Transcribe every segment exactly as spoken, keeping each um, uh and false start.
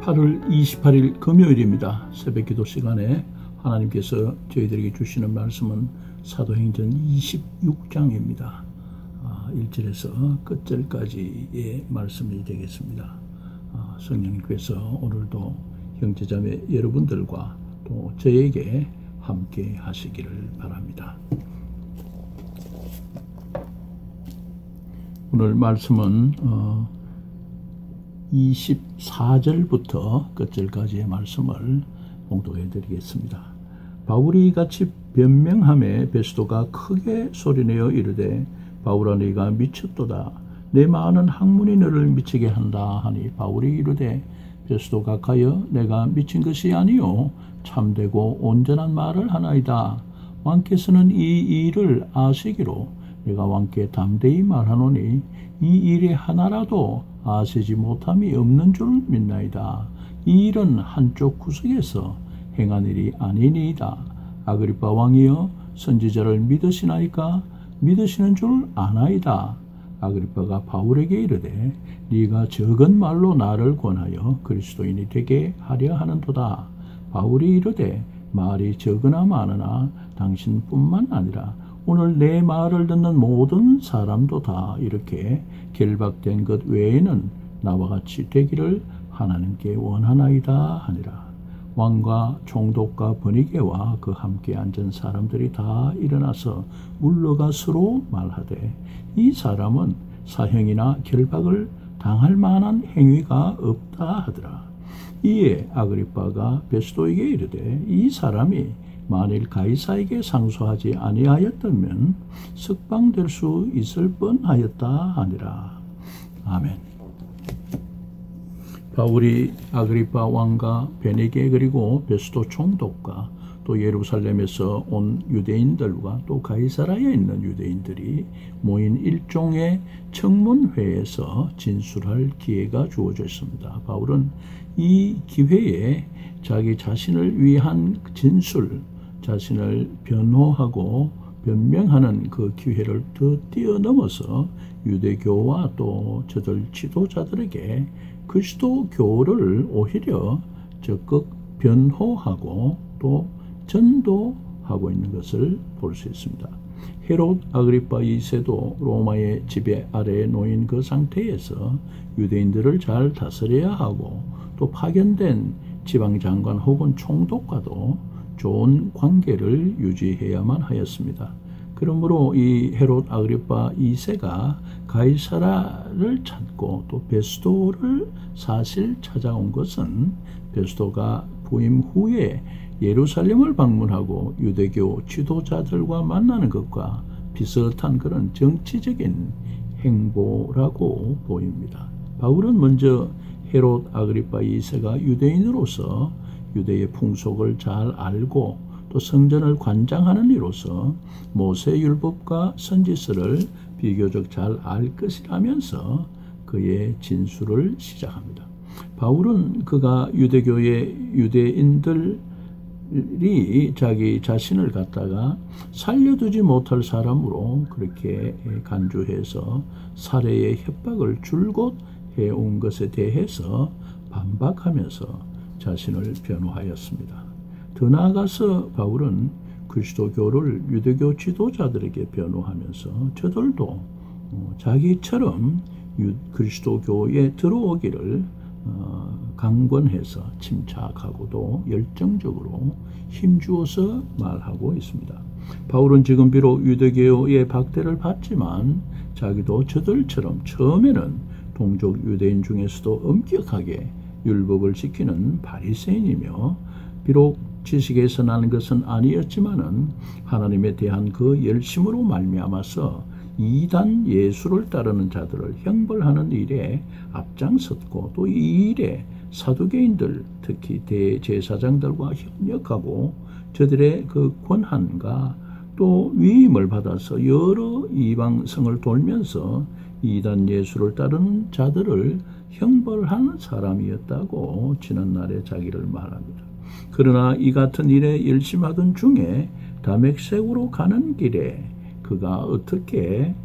팔월 이십팔일 금요일입니다. 새벽기도 시간에 하나님께서 저희들에게 주시는 말씀은 사도행전 이십육장입니다. 일 절에서 끝절까지의 말씀이 되겠습니다. 성령님께서 오늘도 형제자매 여러분들과 또 저에게 함께 하시기를 바랍니다. 오늘 말씀은 어, 이십사절부터 끝절까지의 말씀을 봉독해 드리겠습니다. 바울이 같이 변명함에 베스도가 크게 소리내어 이르되 바울아 네가 미쳤도다. 내 많은 학문이 너를 미치게 한다 하니 바울이 이르되 베스도가 가여 내가 미친 것이 아니요 참되고 온전한 말을 하나이다. 왕께서는 이 일을 아시기로 내가 왕께 담대히 말하노니 이 일이 하나라도 아시지 못함이 없는 줄 믿나이다. 이 일은 한쪽 구석에서 행한 일이 아니니이다. 아그리빠 왕이여 선지자를 믿으시나이까? 믿으시는 줄 아나이다. 아그리빠가 바울에게 이르되 네가 적은 말로 나를 권하여 그리스도인이 되게 하려 하는도다. 바울이 이르되 말이 적으나 많으나 당신뿐만 아니라 오늘 내 말을 듣는 모든 사람도 다 이렇게 결박된 것 외에는 나와 같이 되기를 하나님께 원하나이다 하니라. 왕과 총독과 버니게와 그 함께 앉은 사람들이 다 일어나서 물러가 서로 말하되 이 사람은 사형이나 결박을 당할 만한 행위가 없다 하더라. 이에 아그리빠가 베스도에게 이르되 이 사람이 만일 가이사에게 상소하지 아니하였다면 석방될 수 있을 뻔하였다 하니라. 아멘. 바울이 아그리빠 왕과 베니게 그리고 베스도 총독과 또 예루살렘에서 온 유대인들과 또 가이사라에 있는 유대인들이 모인 일종의 청문회에서 진술할 기회가 주어졌습니다. 바울은 이 기회에 자기 자신을 위한 진술, 자신을 변호하고 변명하는 그 기회를 더 뛰어넘어서 유대교와 또 저들 지도자들에게 그리스도교를 오히려 적극 변호하고 또 전도하고 있는 것을 볼 수 있습니다. 헤롯 아그리빠 이세도 로마의 지배 아래에 놓인 그 상태에서 유대인들을 잘 다스려야 하고 또 파견된 지방장관 혹은 총독과도 좋은 관계를 유지해야만 하였습니다. 그러므로 이 헤롯 아그리빠 이세가 가이사라를 찾고 또 베스도를 사실 찾아온 것은 베스도가 부임 후에 예루살렘을 방문하고 유대교 지도자들과 만나는 것과 비슷한 그런 정치적인 행보라고 보입니다. 바울은 먼저 헤롯 아그리빠 이세가 유대인으로서 유대의 풍속을 잘 알고 또 성전을 관장하는 이로서 모세율법과 선지서를 비교적 잘 알 것이라면서 그의 진술을 시작합니다. 바울은 그가 유대교의 유대인들이 자기 자신을 갖다가 살려두지 못할 사람으로 그렇게 간주해서 살해의 협박을 줄곧 해온 것에 대해서 반박하면서 자신을 변호하였습니다. 더 나아가서 바울은 그리스도교를 유대교 지도자들에게 변호하면서 저들도 자기처럼 그리스도교에 들어오기를 강권해서 침착하고도 열정적으로 힘주어서 말하고 있습니다. 바울은 지금 비록 유대교의 박대를 받지만 자기도 저들처럼 처음에는 동족 유대인 중에서도 엄격하게 율법을 지키는 바리새인이며 비록 지식에서 나는 것은 아니었지만은 하나님에 대한 그 열심으로 말미암아서 이단 예수를 따르는 자들을 형벌하는 일에 앞장섰고 또 이 일에 사두개인들 특히 대제사장들과 협력하고 저들의 그 권한과 또 위임을 받아서 여러 이방성을 돌면서 이단 예수를 따르는 자들을 형벌하는 사람이었다고 지난날에 자기를 말합니다. 그러나 이 같은 일에 열심하던 중에 다메섹으로 가는 길에 그가 어떻게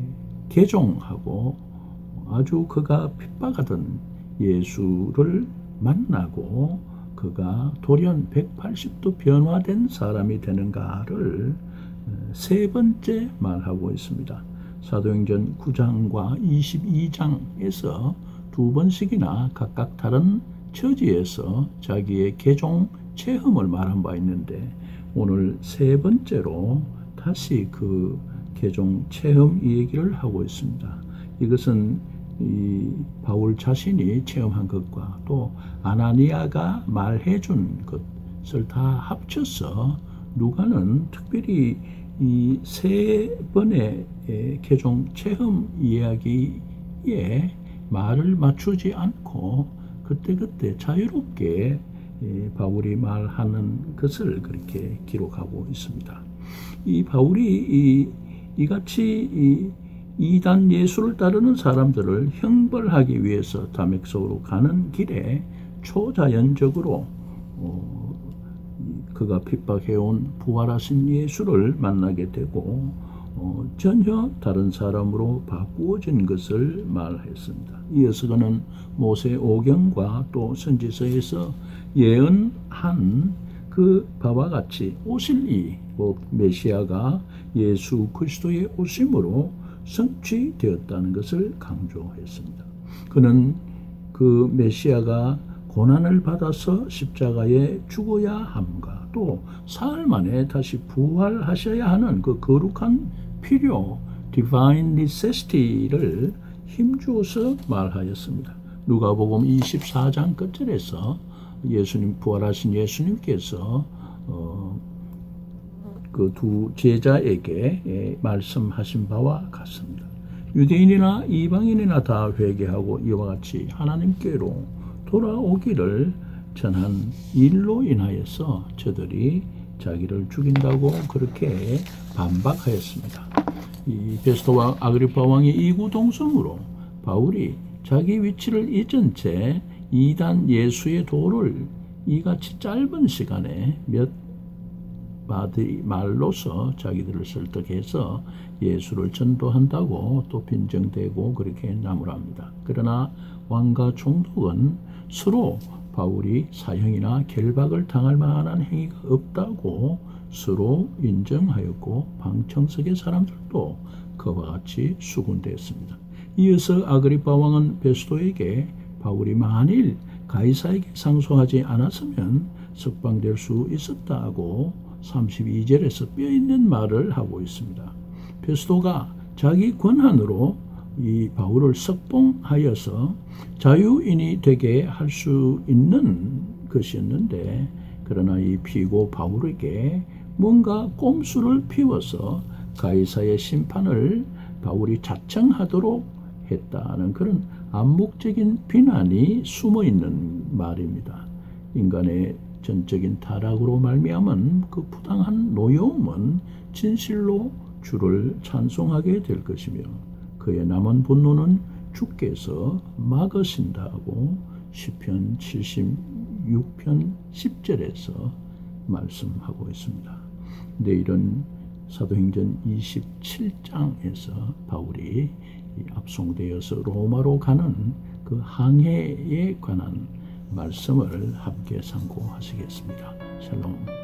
개종하고 아주 그가 핍박하던 예수를 만나고 그가 돌연 백팔십 도 변화된 사람이 되는가를 세 번째 말하고 있습니다. 사도행전 구 장과 이십이 장에서 두 번씩이나 각각 다른 처지에서 자기의 개종 체험을 말한 바 있는데, 오늘 세 번째로 다시 그 개종 체험 얘기를 하고 있습니다. 이것은 이 바울 자신이 체험한 것과 또 아나니아가 말해준 것을 다 합쳐서 누가는 특별히 이 세 번의 개종 체험 이야기에 말을 맞추지 않고 그때그때 자유롭게 바울이 말하는 것을 그렇게 기록하고 있습니다. 이 바울이 이, 이같이 이 이단 예수를 따르는 사람들을 형벌하기 위해서 다메섹으로 가는 길에 초자연적으로 어, 그가 핍박해온 부활하신 예수를 만나게 되고 어, 전혀 다른 사람으로 바꾸어진 것을 말했습니다. 이어서 그는 모세 오경과 또 선지서에서 예언한 그 바와 같이 오실 이 메시아가 예수 그리스도의 오심으로 성취되었다는 것을 강조했습니다. 그는 그 메시아가 고난을 받아서 십자가에 죽어야 함과 또 사흘 만에 다시 부활하셔야 하는 그 거룩한 필요, divine necessity를 힘주어서 말하였습니다. 누가복음 이십사 장 끝절에서 예수님 부활하신 예수님께서 어, 그 두 제자에게 말씀하신 바와 같습니다. 유대인이나 이방인이나 다 회개하고 이와 같이 하나님께로 돌아오기를 전한 일로 인하여서 저들이 자기를 죽인다고 그렇게 반박하였습니다. 이 베스토와 아그리파 왕의 이구동성으로 바울이 자기 위치를 잊은 채 이단 예수의 도를 이같이 짧은 시간에 몇 마디 말로서 자기들을 설득해서 예수를 전도한다고 또 빈정대고 그렇게 나무랍니다. 그러나 왕과 총독은 서로 바울이 사형이나 결박을 당할 만한 행위가 없다고 서로 인정하였고 방청석의 사람들도 그와 같이 수군되었습니다. 이어서 아그리파 왕은 베스토에게 바울이 만일 가이사에게 상소하지 않았으면 석방될 수 있었다고 삼십이 절에서 뼈있는 말을 하고 있습니다. 베스토가 자기 권한으로 이 바울을 석봉하여서 자유인이 되게 할 수 있는 것이었는데, 그러나 이 피고 바울에게 뭔가 꼼수를 피워서 가이사의 심판을 바울이 자청하도록 했다는 그런 암묵적인 비난이 숨어있는 말입니다. 인간의 전적인 타락으로 말미암은 그 부당한 노여움은 진실로 주를 찬송하게 될 것이며 그의 남은 분노는 주께서 막으신다고 시편 칠십육 편 십 절에서 말씀하고 있습니다. 내일은 사도행전 이십칠 장에서 바울이 압송되어서 로마로 가는 그 항해에 관한 말씀을 함께 상고하시겠습니다. 샬롬.